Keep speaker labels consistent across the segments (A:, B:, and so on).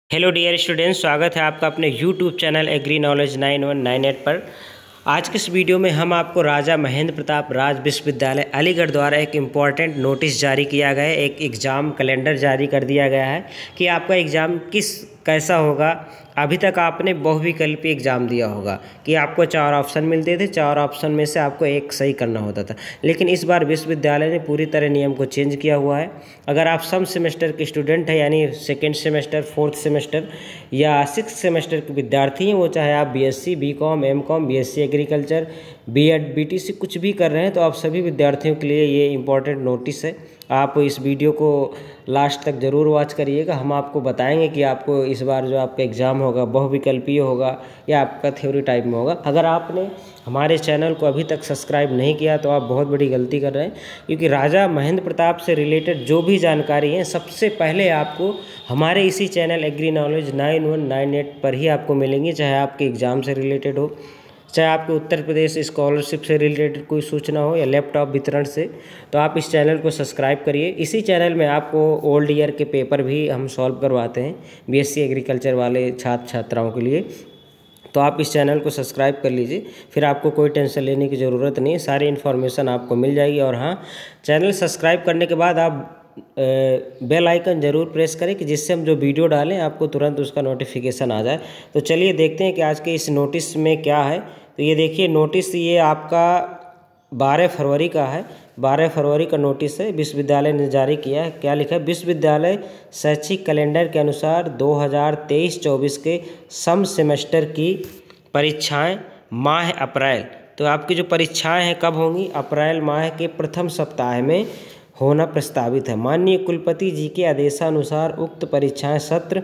A: Hello dear students, स्वागत है आपका अपने यूट्यूब चैनल एग्री नॉलेज 9198 पर। आज के इस वीडियो में हम आपको राजा महेंद्र प्रताप राज विश्वविद्यालय अलीगढ़ द्वारा एक इम्पॉर्टेंट नोटिस जारी किया गया है, एक एग्ज़ाम कैलेंडर जारी कर दिया गया है कि आपका एग्ज़ाम कैसा होगा। अभी तक आपने बहुविकल्पीय एग्ज़ाम दिया होगा कि आपको 4 ऑप्शन मिलते थे, 4 ऑप्शन में से आपको एक सही करना होता था। लेकिन इस बार विश्वविद्यालय ने पूरी तरह नियम को चेंज किया हुआ है। अगर आप सम सेमेस्टर के स्टूडेंट हैं, यानी सेकेंड सेमेस्टर, फोर्थ सेमेस्टर या सिक्स सेमेस्टर के विद्यार्थी हैं, वो चाहे आप BSc, BCom, MCom, BSc agriculture, BEd, BTC कुछ भी कर रहे हैं, तो आप सभी विद्यार्थियों के लिए ये इम्पॉर्टेंट नोटिस है। आप इस वीडियो को लास्ट तक ज़रूर वॉच करिएगा। हम आपको बताएंगे कि आपको इस बार जो आपका एग्ज़ाम होगा बहुविकल्पीय होगा या आपका थ्योरी टाइप में होगा। अगर आपने हमारे चैनल को अभी तक सब्सक्राइब नहीं किया तो आप बहुत बड़ी गलती कर रहे हैं, क्योंकि राजा महेंद्र प्रताप से रिलेटेड जो भी जानकारी है सबसे पहले आपको हमारे इसी चैनल एग्री नॉलेज 9198 पर ही आपको मिलेंगी। चाहे आपके एग्ज़ाम से रिलेटेड हो, चाहे आपके उत्तर प्रदेश स्कॉलरशिप से रिलेटेड कोई सूचना हो या लैपटॉप वितरण से, तो आप इस चैनल को सब्सक्राइब करिए। इसी चैनल में आपको ओल्ड ईयर के पेपर भी हम सॉल्व करवाते हैं बीएससी एग्रीकल्चर वाले छात्र छात्राओं के लिए। तो आप इस चैनल को सब्सक्राइब कर लीजिए, फिर आपको कोई टेंशन लेने की ज़रूरत नहीं है, सारी इन्फॉर्मेशन आपको मिल जाएगी। और हाँ, चैनल सब्सक्राइब करने के बाद आप बेल आइकन ज़रूर प्रेस करें कि जिससे हम जो वीडियो डालें आपको तुरंत उसका नोटिफिकेशन आ जाए। तो चलिए देखते हैं कि आज के इस नोटिस में क्या है। तो ये देखिए नोटिस, ये आपका 12 फरवरी का है। 12 फरवरी का नोटिस है, विश्वविद्यालय ने जारी किया है। क्या लिखा है? विश्वविद्यालय शैक्षिक कैलेंडर के अनुसार 2023-24 के सम सेमेस्टर की परीक्षाएं माह अप्रैल, तो आपकी जो परीक्षाएं हैं कब होंगी? अप्रैल माह के प्रथम सप्ताह में होना प्रस्तावित है। माननीय कुलपति जी के आदेशानुसार उक्त परीक्षाएं सत्र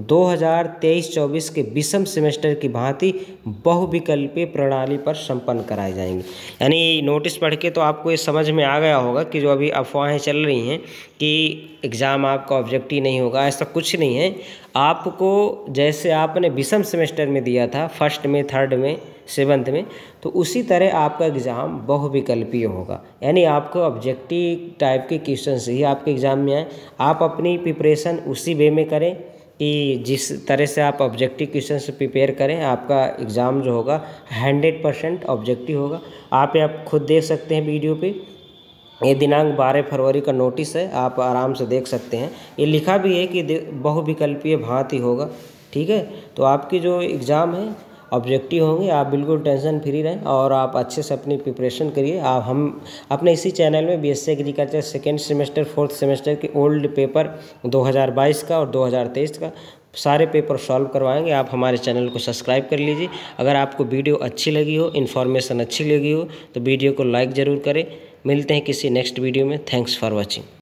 A: 2023-24 के विषम सेमेस्टर की भांति बहुविकल्पीय प्रणाली पर संपन्न कराई जाएंगी। यानी नोटिस पढ़ के तो आपको ये समझ में आ गया होगा कि जो अभी अफवाहें चल रही हैं कि एग्ज़ाम आपका ऑब्जेक्टिव नहीं होगा, ऐसा कुछ नहीं है। आपको जैसे आपने विषम सेमेस्टर में दिया था, फर्स्ट में, थर्ड में, सेवन्थ में, तो उसी तरह आपका एग्ज़ाम बहुविकल्पीय होगा। यानी आपको ऑब्जेक्टिव टाइप के क्वेश्चन से ही आपके एग्ज़ाम में आए। आप अपनी प्रिपरेशन उसी वे में करें कि जिस तरह से आप ऑब्जेक्टिव क्वेश्चन से प्रिपेयर करें, आपका एग्ज़ाम जो होगा 100% ऑब्जेक्टिव होगा। आप खुद देख सकते हैं वीडियो पे, ये दिनांक 12 फरवरी का नोटिस है, आप आराम से देख सकते हैं। ये लिखा भी है कि बहुविकल्पीय भांति होगा, ठीक है। तो आपकी जो एग्ज़ाम है ऑब्जेक्टिव होंगे, आप बिल्कुल टेंशन फ्री रहें और आप अच्छे से अपनी प्रिपरेशन करिए। हम अपने इसी चैनल में BSc agriculture second semester, fourth semester के ओल्ड पेपर 2022 का और 2023 का सारे पेपर सॉल्व करवाएंगे। आप हमारे चैनल को सब्सक्राइब कर लीजिए। अगर आपको वीडियो अच्छी लगी हो, इन्फॉर्मेशन अच्छी लगी हो, तो वीडियो को लाइक ज़रूर करें। मिलते हैं किसी नेक्स्ट वीडियो में। Thanks for watching.